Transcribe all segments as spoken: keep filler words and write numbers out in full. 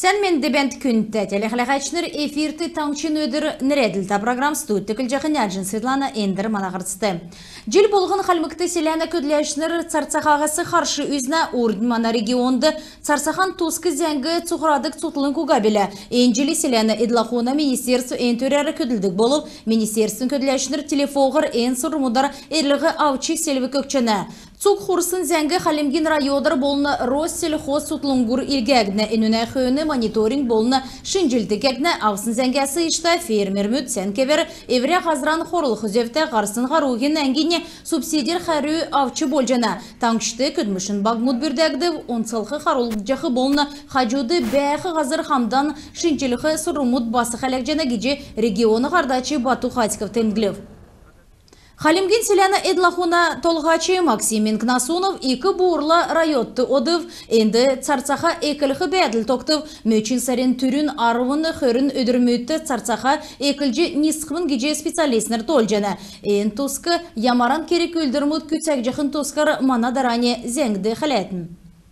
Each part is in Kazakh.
Sen men debent күнті телехлахачныр эфирты таңчын өдір нреділді программ студты күлжақын әржін Светлана Эндір манағырдысты. Жел болғын қалмықты селяна көдләшныр царцахағасы қаршы үзна Урдмана регионды царцахан тусқы зәңгі цуқырадық цутылын күгабелі. Энджели селяна Эдлахуна министерсу энтөрәрі көділдік болып, министерсун көдләшныр телефоғыр эн сұрмудар әрліғі авчы селві көкчіні. Цук хурсын зәңгі Халимгин райодар болны Россельхоз сутлунгур илгәгні энуне хөні мониторинг болны шынжилді кәгні авсын зәңгәсі ішті фермер мүт сән кевер евре ғазран хорыл хүзевті ғарсын ғаруғын әңгіне субсидир қәрі авчы болжана. Таңшты көдмішін бағмуд бүрдәгді онсылқы қарыл жақы болны қажуды бәқі ғазыр хамдан шынжиліқы сұрымуд басы қалек жана геже регионы ғардачы Бату Хатиков тәмгілев. Халимгин селяна Эдлахуна толғачы Максимин Кнасунов екі буырла райотты одыв, енді царцаха екілігі бәділ тоқтыв, мөчін сарин түрін арвыны хөрін өдірмөтті царцаха екілжі нисқымын геже специалистнер толжаны. Ен тусқы ямаран керек өлдірмұд күтсәк жақын тусқар манадаране зәңді қалатын.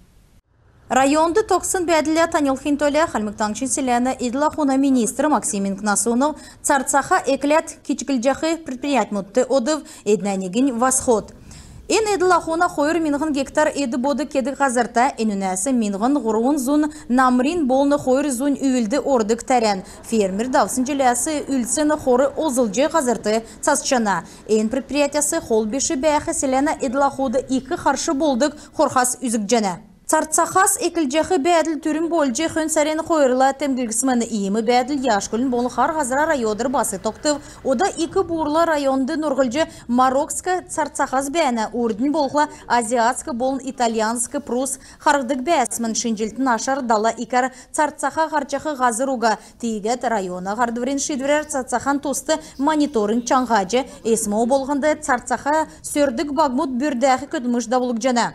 Районды тоқсын бәділі танылхин төлі Халмықтаңшын селяна Эдлахуна министр Максимин Кнасунов царцаха еклет кичкілжақы предприят мұтты одыв еднәнеген восход. Ен Эдлахуна қойыр минғын гектар еді боды кеді ғазырта, енінәсі минғын ғыруын зұн намрин болны қойыр зұн үйілді ордық тәрен. Фермер давсын желәсі үлсіні қоры озылжы ғазырты цасчана. Ен предприятиясы қол беші бәйхі селяна Эдлахуды екі қаршы болдық қорхас үзік жана. Царцахас екілжеқі бәділ түрін болжы хүн сәрен қойырла тәмгілгісмені иемі бәділ яшкөлін болы қар ғазыра райодыр басы тоқтыв. Ода екі буырлы районды нұрғылжы Марокска царцахас бәні урдын болғла азиатскі болын итальянскі прус қарғдық бәсмін шынжілтін ашар дала икар царцаха қарчақы ғазыр уға тейгет района ғардыврен шидверер царцахан тосты мониторинг чаңғажы есмі болғынды царцаха сөрдік бағмұд бүрдәқі көдміш дабылық жана.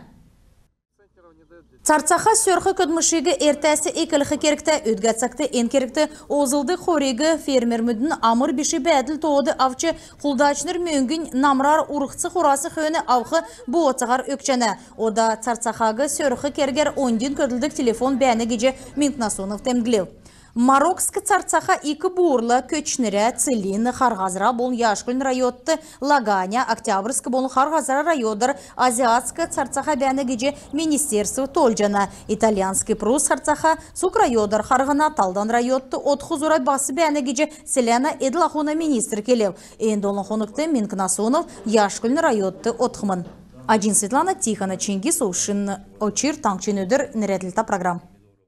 Царцаха сөрхі көдмішігі әртәсі екілігі керікті өдгәтсақты ен керікті озылды қорегі фермер мүдін амыр біші бәділ тоғыды авчы құлдачныр мөңгін намрар ұрықсы қорасы хөні авқы бұғыцығар өкчәні. Ода царцахағы сөрхі кергер ондин көділдік телефон бәні геже Минкнасунов тәмгілеу. Марокскі царцаха екі буырлы көчнірі Целин Харғазыра болын Яшкүлін райотты Лаганя, Октябрьскі болын Харғазыра райодыр Азиатскі царцаха бәні геже Министерсі толжана. Итальянскі прус царцаха Сук райодыр Харғана Талдан райотты Отхузурай басы бәні геже Селяна Эдлахуна министр келев. Эндолын қонықты Минкнасунов Яшкүлін райотты Отхмын. Аджин Светлана Тихона Чингис Ушин Очир Таңчын өдір нәреділті программ.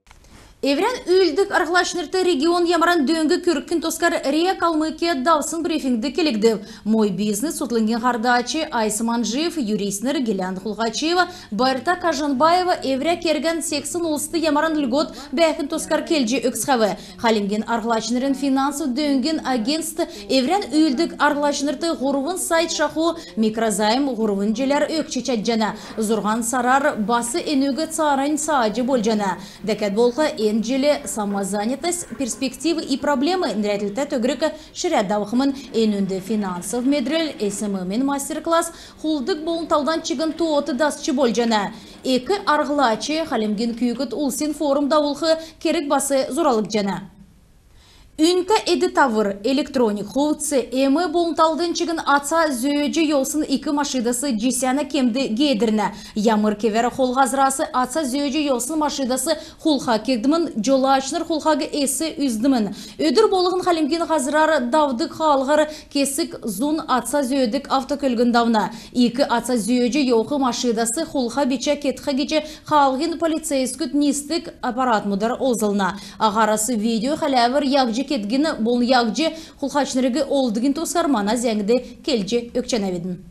Еврен үлдік арғылашнырты регион ямаран дөңгі көріккін тоскар Рея Калмыкия давсын брифингді келігді. Мой бизнес ұтлынген ғардачы Айсыман Жив, юристнер Гелян Хулғачева, Байрта Кажанбаева евре керген сексен ұлысты ямаран үлгот бәкін тоскар келжі өксқавы. Халимген арғылашнырын финансов дөңген агентсті еврен үлдік арғылашнырты ғұрвын сайт шақу микрозайм ғұрвын желер өкчечет жана. Зұрған сарар басы енугі царайн саажы бол жана. Дәкет болға Энджели самозанятость, перспективы и проблемы нряділті төгірікі шырядауқымын енінді финансов медрел эсімімен мастер-класс құлдық болын талдан чигін туоты дасчы бол жана. Екі арғылачы Халимген күйікіт улсин форум дауылғы керек басы зұралық жана. Үнкі әді тавыр электроник хоутсы әмі болынталдың чігін атса зөйджі елсын екі машидасы жесяны кемді гейдірні. Ямыр кевері қолғазырасы атса зөйджі елсын машидасы қолға кегдімін, жолы ашыныр қолғағы әсі үздімін. Өдір болығын Халимген ғазырары давдық қалғары кесік зұн атса зөйдік автокөлгін давна. Екі атса зөйджі елқы машидасы қолға бече кетқі кече қалғын полицейскүт нестік аппарат мұдар олзылна. Ағарасы видео қаләвір яғжы кетгені болын яғжы құлқачнырығы олдығын тосқармана зәңді келжі өкчәнәведін.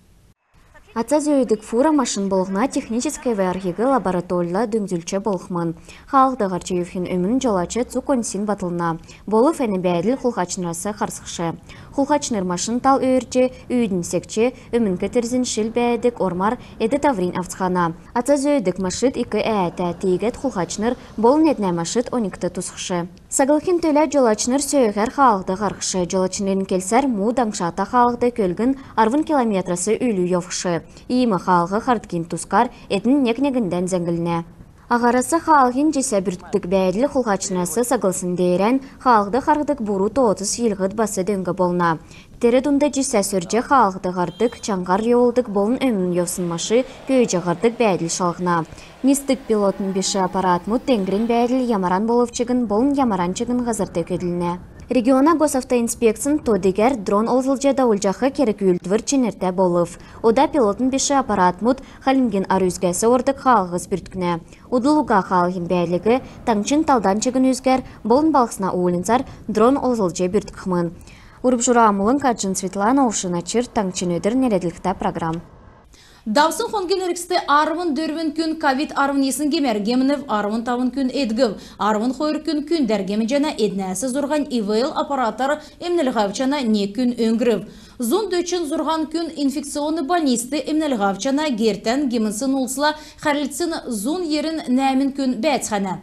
Атса зөйдік фура машин болғына техническай вәргегі лаборатория дөңзілчі болғман. Халықты ғарчы евхен өмін жолачы цуконсин батылына. Болы фәні бәділ құлқачнырасы қарсықшы. Құлқачныр машин тал өйірче, үйдің секче, өмін көтерзін шыл бәдік ормар әді таврин автықана. Атса зөйдік машит икі әәті тейгет құлқачныр болын әдіне машит оникті тұсықшы. Сағылқын төлі жолачныр сөйгер халықты ғарқшы. Жолачнырын келсер му даңшата халықты көлгін арвын километрасы үйлі йовқшы. Иімі халығы қарткен тұскар әтін нек-негінден зәңгіліне. Ағарасы халғын жесе бүрттік бәйділі құлғачынасы сағылсын дейрен, халықты қарғдық бұру тоғыз елғыд басы дөңгі болна. Тері дүнді жесе сөрже халықты ғардық, чаңғар еуылдық болын өмін еусынмашы көйже ғардық бәйділ шалғына. Нестік пилотын беші аппарат мұт тенгрен бәйділ ямаран болывчығын болын ямаранчығын ғазырды көділіне. Региона госавтоинспекциян тодигер дрон олзылжа даулжақы керек үлдвір ченерте болыв. Ода пилотын беші аппарат мұд халінген арюзгәсі ордық халғыз бүрткіне. Удылуға халғын бәйлігі таңчын талдан чығын үзгер болын балқсына уылынсар дрон олзылжа бүртік қымын. Урып жура амылын каджын Светлана Ушыначыр таңчын өдір нереділікті программ. Давсын хонген өріксті арвын дөрвін күн ковид арвын есін кемер гемінів арвын тавын күн едгів. Арвын қойыр күн күн дәргемі жана еднәсі зұрған ИВЛ аппараттар емнелғавчана не күн өңгірів. Зон дөчін зұрған күн инфекционы больнисты емнелғавчана гертен гемінсін ұлсыла қарлітсін зон ерін нәмін күн бәтхана.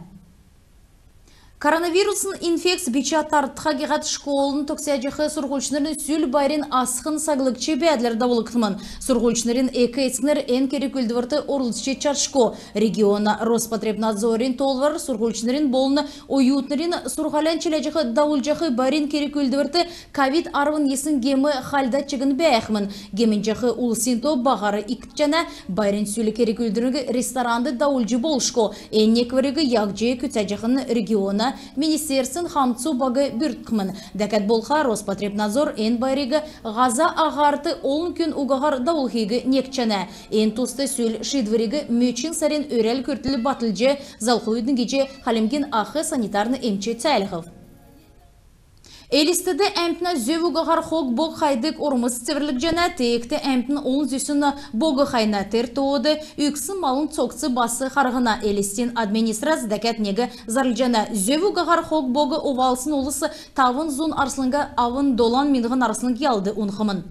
Коронавирусын инфекс бичаттар тхагигат школын токсяджихы сургульчнерин сүл байрин асхын саглыкчы бәдлер давылықтымын. Сургульчнерин экі этснер эн керек үлдівірті орлысчы чаршко. Региона Роспотребнадзорин толвар сургульчнерин болны уютнерин сургалян челяджихы давылжахы байрин керек үлдівірті ковид арвын есін гемі халда чыгын бәяхмын. Гемінжахы улсинто бағары иктчана байрин сүлі керек үлдірігі ресторанды давылжы болшко. Эннек варығы ягжы күтсяджихын региона Министерствен хамцу багы бүрткімін. Дәкәт болға Роспотребнадзор ен байрегі ғаза ағарты олын күн уғағар дауылхигі некчәне. Ен тусты сүл шидвірегі мөчін сарен өрәл көртілі батылжы залқойдың геже халемген ақы санитарны емче тәліғів. Элистеді әмтіна зөв уғағар хоқ боқ қайдық ұрмыз цевірлік жана текті әмтін оң зүйсіні боғы қайна тер тоғыды үксі малын цоқсы басы қарғына элистен администрация дәкәт негі зарлы жана зөв уғағар хоқ боғы овалсын олысы тавын зон арсылынға авын долан минғын арсылын келді ұнқымын.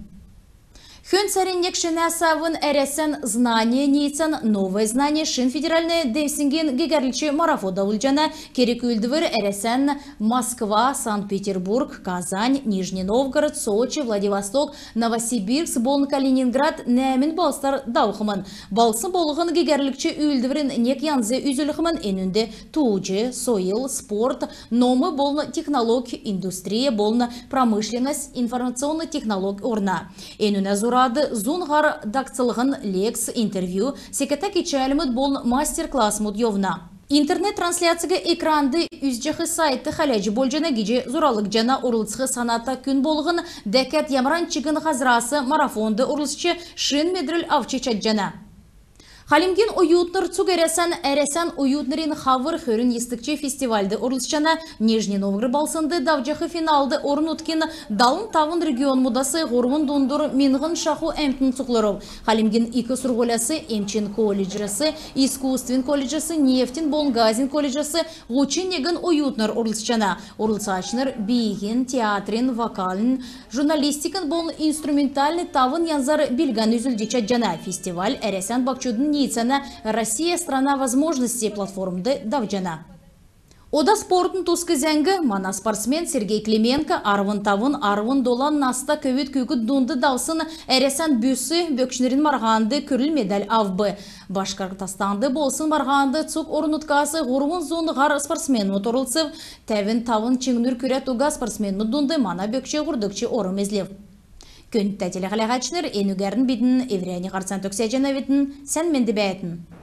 Хön сареннек шенасавын әресен знание нейцен новое знание шин федеральное демсинген гегерличи марафода ульжана керек үлдівір әресен Москва, Санкт-Петербург, Казань, Нижний Новгород, Сочи, Владивосток, Новосибирск, болын Калининград нәмін балстар дауқымын. Балсы болығын гегерлікчі үлдівірін нек янзы үзіліқымын енінде туучы, сойыл, спорт, номы болын технолог, индустрия, болын промышленность, информационный технолог орна. Енуне Рады зунғар дақцылығын лекс, интервью, секета кечәліміт бол мастер-класс мұдьевна. Интернет-трансляцияға экранды үзжіғі сайты қаләжі бол жана геже зұралық жана ұрлысқы саната күн болғын дәкәт ямран чығын ғазырасы марафонды ұрлысчы шын медріл авчы чат жана. Халимген уютныр цугересен әресен уютнырин хавыр хөрін естікче фестивальды ұрлысчана Нижний Новгород балсынды давжақы финалды орын өткен далын тавын регион мұдасы ғорвын дондыр минғын шаху әмтін цуқлыров. Халимген икі сұрғолясы Эмчин колледжасы, искусствен колледжасы, нефтин болнгазин колледжасы ғучин егін уютныр ұрлысчана. Ұрлысачныр бейген, театрин, вокалин, журналистикін болын инструментальный тавын янзар білган үзілдечат жана. Фестиваль әресен бақчудың Ницана Россия страна возможностей платформды давжана. Ода спортын тусқы зәңгі мана спортсмен Сергей Клименко арвын тавын арвын долан наста көвет көгіт дунды даусын әресен бөсі бөкшінерін марғанды күріл медаль авбы. Башқартастанды болсын марғанды цук орынуткасы ғұрвын зоны ғар спортсмен мұтырылсып, тәвін тавын чыңнүр күрет уға спортсмен мұдунды мана бөкше ғұрдықчы орым ezlev. Көнтті телеғалағачныр енугерін бетін, еврейні қарсан төксе жана бетін, сән менді бәйтін.